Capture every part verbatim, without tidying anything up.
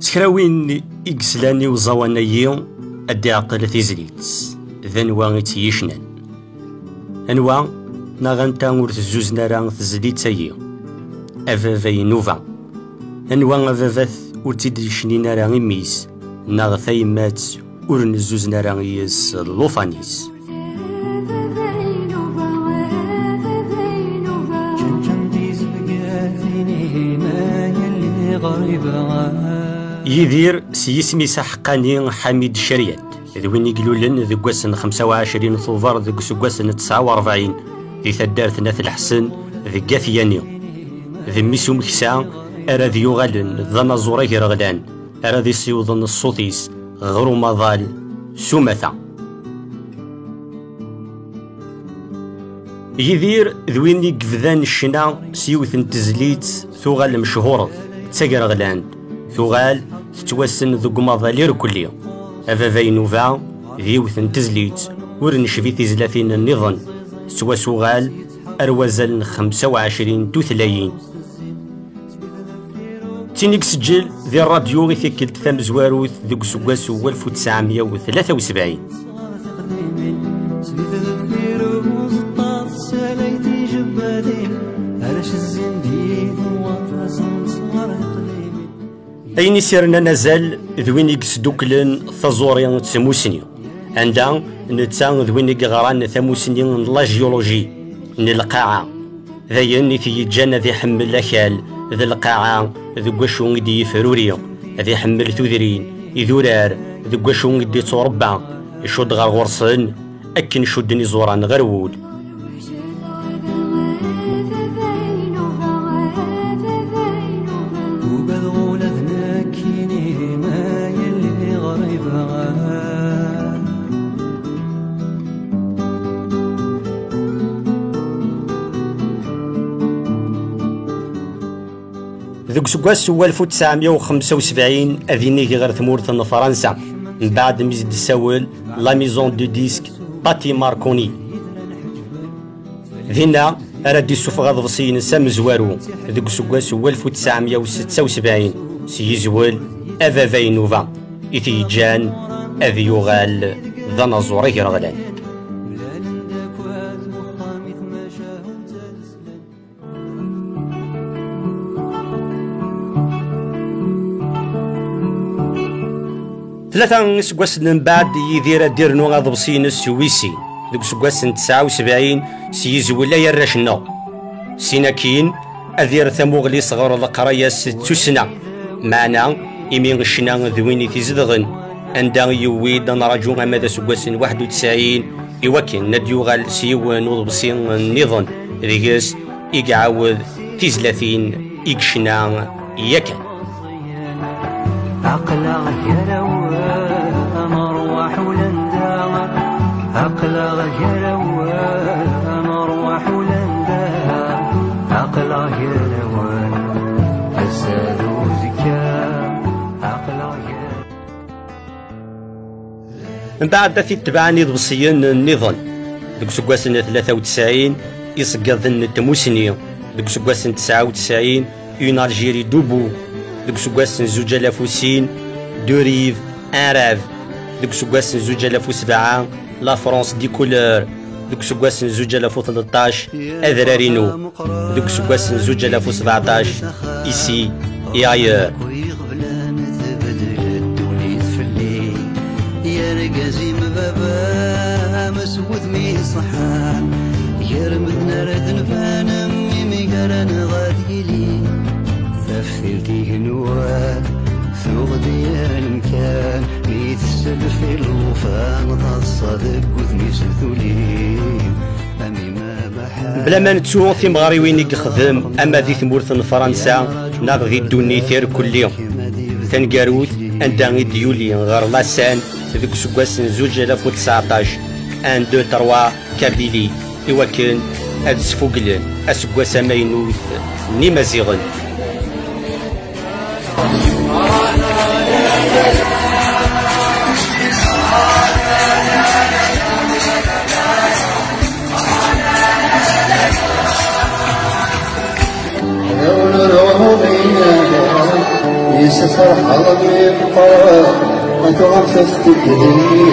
تكراوين إكسلاني وزوانيي أدي عقل تيزليت ذنوا تيشنان أنوا ناغنتا ور تزوز نارا تزليت تايي أفافاي نوفا أنوا أفافاث ور تيديشني نارا ميس ناغ ثايمات ور نزوز نارا يس لوفانيس يدير سيسمي سحقاني حميد الشريات ذوين يقولون ذو قسن خمسة وعشرين ثوفر ذو قسن تسعة وأربعين ذي ثدار ثلاث الحسن ذي قاثياني ذي ميسو مكسا أرا ذي يغالن ذا زوريه رغلان أرا ذي سيوضن الصوتيس غرو مظال سومثا يدير ذوين يقفذان الشنا سيوثن تزليت ثوغال مشهورة تساقر غلاند ثوغال تتوسن ذو قماضالير كلية أفافاي نوفا ذيوثن تزليت ورنشفي تزلاثين النظن سوا سوغال أروازل خمسة وعشرين توثلايين تينيك سجل ذي الراديو غيثيكلت ثام زواروث ذوك سواسو والف وتسعمية وثلاثة وسبعين أين سيرنا نزال ذوين يقصدوكلن ثازوريان تسموسني عندها نتا ذوين يقغران ثموسني لا جيولوجي القاعة ذاين في جانا ذي حمل أكال ذي القاعة ذي قشون دي فروريا ذي حمل ثذرين يذورار ذي قشون دي تربع يشد غير غرصن أكن شدني زوران غرول ذوك سكواس هو ألف وتسعمية وخمسة وسبعين أذيني غير ثمورة فرنسا من بعد ميزد ساول لا ميزون دو ديسك باتي ماركوني ذينا أراد يسوف غاض فصين سام زوارو ذوك سكواس هو ألف وتسعمية وستة وسبعين سيزول أفافاي نوفا إثي جان أذي يغال ذا نزوري رغلان ثلاثة سكواس من بعد يدير ديرنو غاض بصين السويسي ذوك سكواس تسعة وسبعين سيزول لا يرشنا سيناكين أذير ثموغلي صغار القرايا ستو سنة معنا إمين غشنا ذويني تزدغن عندها يويد نراجو ماذا سكواس واحد وتسعين يوكن نديو غال سيوان وضبصين النظام ذيكس يقعاوذ تزلاثين يكشنا يكن عقلا يروى مروح ولندا عقلا يروى مروح ولندا عقلا يروى أسد وزكا عقلا يروى من بعد في تبعني ضبصيين النظام ذوك سكواسن ثلاثة وتسعين يسقطن التموسني ذوك سكواسن تسعة وتسعين اون الجيري دوبو ذوك سكواس زوج آلاف وسين دو ريف ان راف ذوك سكواس زوج آلاف وسبعة لا فرونس دي كولور ذوك سكواس زوج آلاف وثلاثطاش أذرارينو ذوك سكواس زوج آلاف وسبعطاش إيسي إي أيور يا رقازي مبابا مسود مي صحان يرمدنا رد نفانا ميمي قرن غاديلي تفسيرتي هنوات ثوغ ديال مكان ميتسل في الوفان تصادق وذني سثولي أمي ما بحال بلا ما نتسو في مغاري وين يخدم أما ذي ثمورث فرنسا ناض ذي الدوني ثير كل يوم تنقاروث عندها غي ديولي غير لاسان ذوك سكواس زوج آلاف وتسعطاش ان دو تروا كابيلي إواكن هاد سفوقلن أسكواس ماينوث نيما زيغن يسف الفرحة بيبقى ما تغمسس تكدي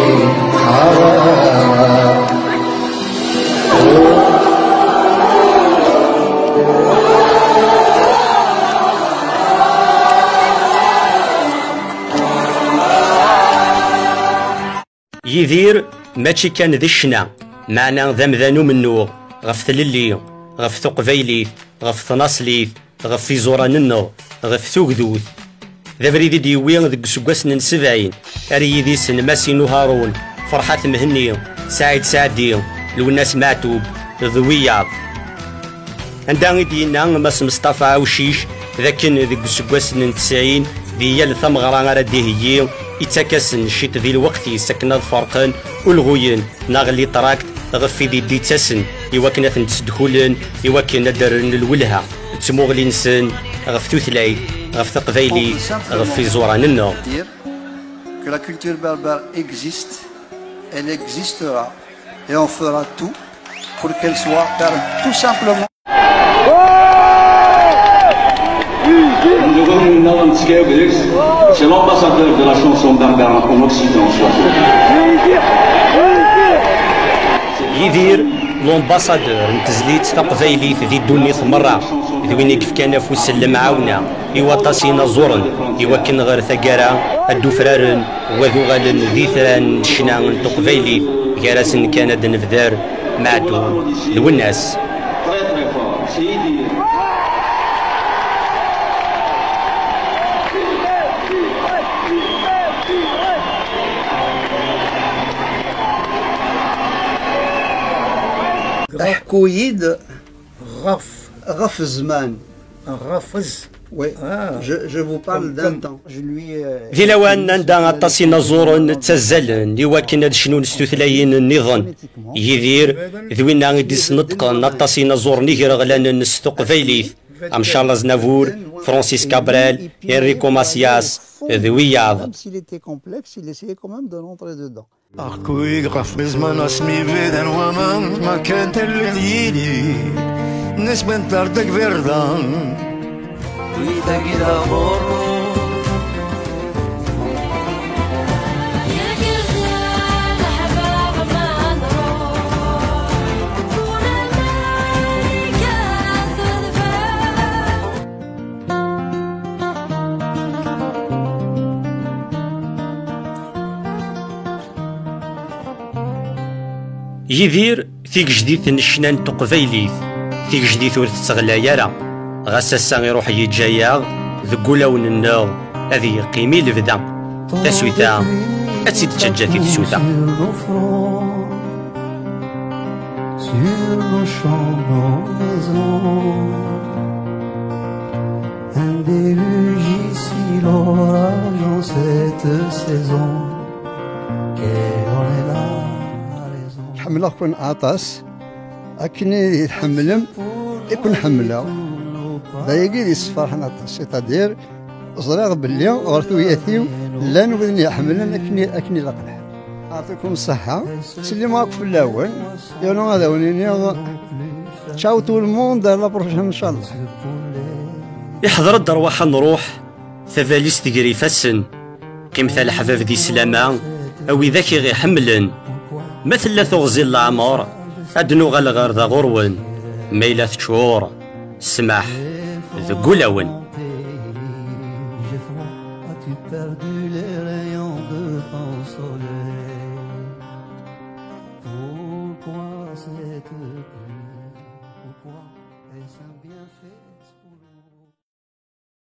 يدير ماشي كان ذي الشنا معنا ذمذانو منو غف ثللي غف ثقفيلي غف ثناصلي غف في زوراننو غف ثوكذوث ذا بريدي ديوين ذك سكواسن سبعين أريدي سن ماسينو هارون فرحات مهني سعيد سعدي لوناس معتوب ذوياض عندها دينا ماس مصطفى عوشيش ذاكن ذك سكواسن تسعين ديال ثمغرا غادي هي يتكاسن شيت ذي الوقت يسكن الفرقان والغوين ناغلي تراكت غفي دي ديتاسن يواكن تسدخولن يواكن درن الولها تموغلي نسن غف توثلاي غف ثقفيلي غف في زوران النو. Que la culture berbère existe, elle existera et on fera tout pour qu'elle soit tout simplement. C'est l'ambassadeur de la chanson berbère en Occident. يدير لومباسادور نتزليت ثقفيلي في ذي الدنيا مرة ذويني كيف كان فوس المعاونة إوا طاسينا زورن إوا كن غير ثقارا الدفرارن وذو غالن ذي ثران شنان تقفيلي كاراسن كان دنفذار معدو الوناس. احكوا يد غف غف الزمان. غفز Oui, ah, je, je vous parle d'un temps. Je lui ذي لوان نندا طاسينا زورن تزلن يواكن هاد شنو نستثلاين النظام يدير ذوينا غيدي سنطقن طاسينا زورن يغير غلان نستقفيليث ام شارلز نافور فرانسيس كابرال انريكو ماسياس ذوياض. Même s'il était complexe, il essayait quand même de rentrer dedans. أركوي غرف بزمان اسمي فيدان ومان ما كانت اللي ديلي نسبة تردك فردان ويدا كده مرو يدير ثيك جديد نشنان تقفيليث ثيك جديد ور تستغلا يارا غاساسا يروح يتجايا ذكولاون النار هذه قيمي لبدا تسويتا أتسيد تشجع في تسويتا. حمله كون عطاس أكني يتحملهم يكون حمله ضايقي لي الصفار حنا سيتادير صراغ باللي غرتو ياثيو لا نبغي يحملهم أكني أكني لقنح. يعطيكم الصحة سلي معاك في الأول يونو هذا ونيني تشاو تو الموند لا بروشين إن شاء الله. يحضر الدروحة نروح ثفاليس تقري فسن قيمة الحفاف دي سلامة أو ذاك غي حملن مثل ثغزي العمر أدنو غالغار ذا غرون ميلة تشور سماح ذقولون. Pourquoi est-ce un bienfait?